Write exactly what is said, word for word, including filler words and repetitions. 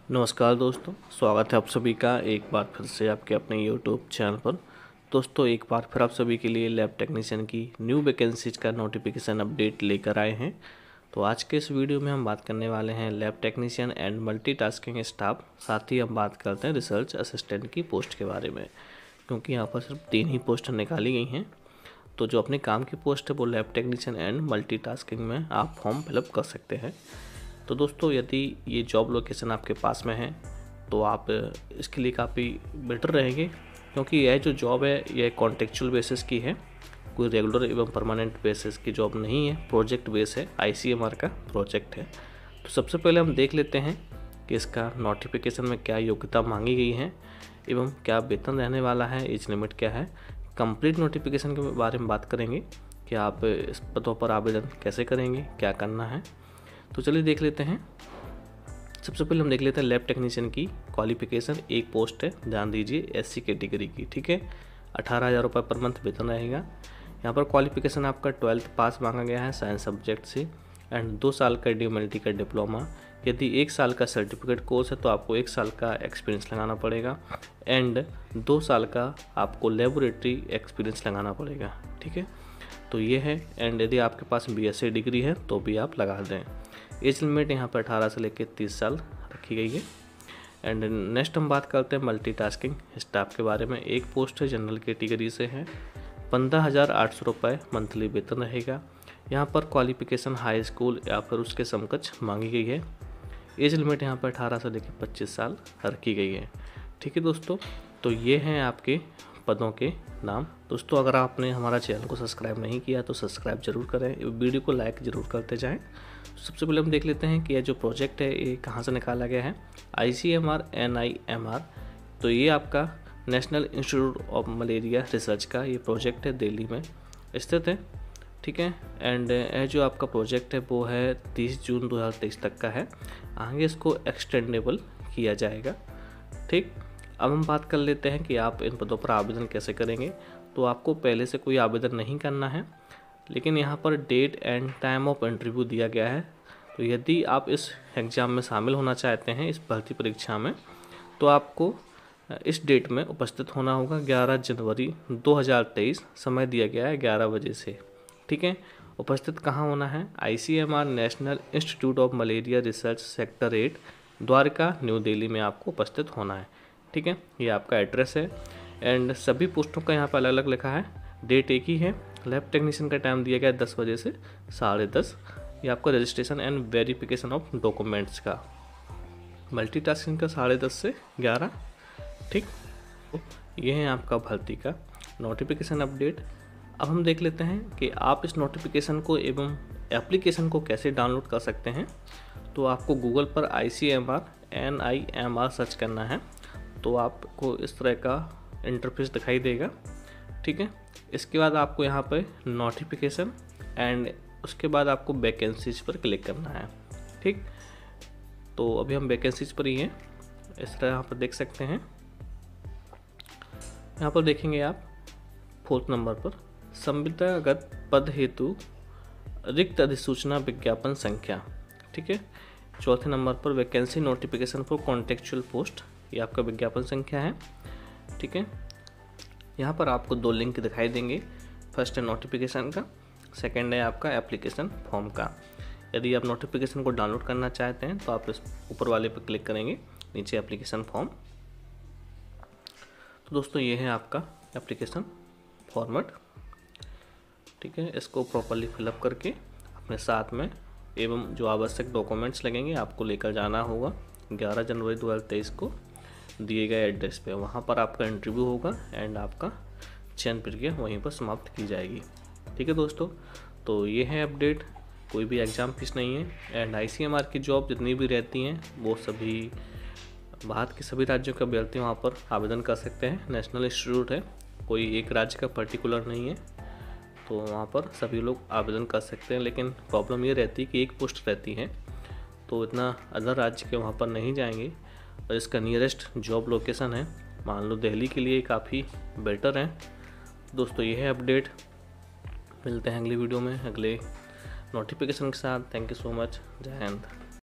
नमस्कार दोस्तों, स्वागत है आप सभी का एक बार फिर से आपके अपने यूट्यूब चैनल पर। दोस्तों एक बार फिर आप सभी के लिए लैब टेक्नीशियन की न्यू वैकेंसीज का नोटिफिकेशन अपडेट लेकर आए हैं। तो आज के इस वीडियो में हम बात करने वाले हैं lab technician and multitasking staff, साथ ही हम बात करते हैं रिसर्च असिस्टेंट की पोस्ट के बारे में, क्योंकि यहाँ पर सिर्फ तीन ही पोस्ट निकाली गई हैं। तो जो अपने काम की पोस्ट है वो लैब टेक्नीशियन एंड मल्टीटास्किंग में आप फॉर्म फिलअप कर सकते हैं। तो दोस्तों यदि ये जॉब लोकेशन आपके पास में है तो आप इसके लिए काफ़ी बेटर रहेंगे, क्योंकि यह जो जॉब है यह कॉन्टेक्चुअल बेसिस की है, कोई रेगुलर एवं परमानेंट बेसिस की जॉब नहीं है, प्रोजेक्ट बेस है, आईसीएमआर का प्रोजेक्ट है। तो सबसे पहले हम देख लेते हैं कि इसका नोटिफिकेशन में क्या योग्यता मांगी गई है एवं क्या वेतन रहने वाला है, एज लिमिट क्या है। कंप्लीट नोटिफिकेशन के बारे में बात करेंगे कि आप इस पदों पर आवेदन कैसे करेंगे, क्या करना है। तो चलिए देख लेते हैं। सबसे पहले हम देख लेते हैं लैब टेक्नीशियन की क्वालिफिकेशन। एक पोस्ट है, ध्यान दीजिए, एससी कैटेगरी की, ठीक है। अठारह हज़ार रुपये पर मंथ वेतन रहेगा। यहाँ पर क्वालिफिकेशन आपका ट्वेल्थ पास मांगा गया है साइंस सब्जेक्ट से, एंड दो साल का ड्यूमेलिटी का डिप्लोमा। यदि एक साल का सर्टिफिकेट कोर्स है तो आपको एक साल का एक्सपीरियंस लगाना पड़ेगा, एंड दो साल का आपको लेबोरेटरी एक्सपीरियंस लगाना पड़ेगा, ठीक है। तो ये है, एंड यदि आपके पास बीएससी डिग्री है तो भी आप लगा दें। एज लिमिट यहाँ पर अठारह से लेकर तीस साल रखी गई है। एंड नेक्स्ट हम बात करते हैं मल्टीटास्किंग स्टाफ के बारे में। एक पोस्ट है, जनरल कैटेगरी से है, पंद्रह हज़ार आठ सौ रुपये मंथली वेतन रहेगा। यहाँ पर क्वालिफिकेशन हाई स्कूल या फिर उसके समकक्ष मांगी गई है। एज लिमिट यहाँ पर अठारह से लेकर पच्चीस साल रखी गई है, ठीक है दोस्तों। तो ये हैं आपके पदों के नाम। दोस्तों अगर आपने हमारा चैनल को सब्सक्राइब नहीं किया तो सब्सक्राइब जरूर करें, वीडियो को लाइक ज़रूर करते जाएं। सबसे पहले हम देख लेते हैं कि यह जो प्रोजेक्ट है ये कहाँ से निकाला गया है। I C M R N I M R, तो ये आपका national institute of malaria research का ये प्रोजेक्ट है, दिल्ली में स्थित है, ठीक है। एंड यह जो आपका प्रोजेक्ट है वो है तीस जून दो हज़ार तेईस तक का है। आगे इसको एक्सटेंडेबल किया जाएगा, ठीक। अब हम बात कर लेते हैं कि आप इन पदों पर आवेदन कैसे करेंगे। तो आपको पहले से कोई आवेदन नहीं करना है, लेकिन यहाँ पर date and time of interview दिया गया है। तो यदि आप इस एग्ज़ाम में शामिल होना चाहते हैं, इस भर्ती परीक्षा में, तो आपको इस डेट में उपस्थित होना होगा। ग्यारह जनवरी दो हज़ार तेईस समय दिया गया है ग्यारह बजे से, ठीक है। उपस्थित कहाँ होना है? ICMR national institute of malaria research sector eight, Dwarka, new Delhi में आपको उपस्थित होना है, ठीक है। ये आपका एड्रेस है। एंड सभी पोस्टों का यहाँ पर अलग अलग लिखा है, डेट एक ही है। लैब टेक्नीशियन का टाइम दिया गया है दस बजे से साढ़े दस। ये आपका registration and verification of documents का। मल्टीटास्किंग का साढ़े दस से ग्यारह, ठीक। तो ये है आपका भर्ती का नोटिफिकेशन अपडेट। अब हम देख लेते हैं कि आप इस नोटिफिकेशन को एवं एप्लीकेशन को कैसे डाउनलोड कर सकते हैं। तो आपको गूगल पर I C M R N I M R search करना है, तो आपको इस तरह का इंटरफेस दिखाई देगा, ठीक है। इसके बाद आपको यहाँ पर नोटिफिकेशन एंड उसके बाद आपको वैकेंसीज पर क्लिक करना है, ठीक। तो अभी हम वैकेंसीज पर ही हैं, इस तरह यहाँ पर देख सकते हैं। यहाँ पर देखेंगे आप फोर्थ नंबर पर संविदागत पद हेतु रिक्त अधिसूचना विज्ञापन संख्या, ठीक है। चौथे नंबर पर vacancy notification for contractual post, ये आपका विज्ञापन संख्या है, ठीक है। यहाँ पर आपको दो लिंक दिखाई देंगे, फर्स्ट है नोटिफिकेशन का, सेकंड है आपका एप्लीकेशन फॉर्म का। यदि आप नोटिफिकेशन को डाउनलोड करना चाहते हैं तो आप इस ऊपर वाले पर क्लिक करेंगे, नीचे एप्लीकेशन फॉर्म। तो दोस्तों ये है आपका एप्लीकेशन फॉर्मेट, ठीक है। इसको प्रॉपरली फिलअप करके अपने साथ में एवं जो आवश्यक डॉक्यूमेंट्स लगेंगे आपको लेकर जाना होगा। ग्यारह जनवरी दो हज़ार तेईस को दिए गए एड्रेस पे, वहाँ पर आपका इंटरव्यू होगा एंड आपका चयन प्रक्रिया वहीं पर समाप्त की जाएगी, ठीक है दोस्तों। तो ये है अपडेट, कोई भी एग्ज़ाम फीस नहीं है। एंड आईसीएमआर की जॉब जितनी भी रहती हैं वो सभी भारत के सभी राज्यों के अभ्यर्थी वहाँ पर आवेदन कर सकते हैं। नेशनल इंस्टीट्यूट है, कोई एक राज्य का पर्टिकुलर नहीं है, तो वहाँ पर सभी लोग आवेदन कर सकते हैं। लेकिन प्रॉब्लम ये रहती है कि एक पोस्ट रहती है, तो इतना अदर राज्य के वहाँ पर नहीं जाएंगे। और इसका नियरेस्ट जॉब लोकेशन है, मान लो दिल्ली के लिए काफ़ी बेटर है। दोस्तों ये है अपडेट, मिलते हैं अगली वीडियो में अगले नोटिफिकेशन के साथ। थैंक यू सो मच, जय हिंद।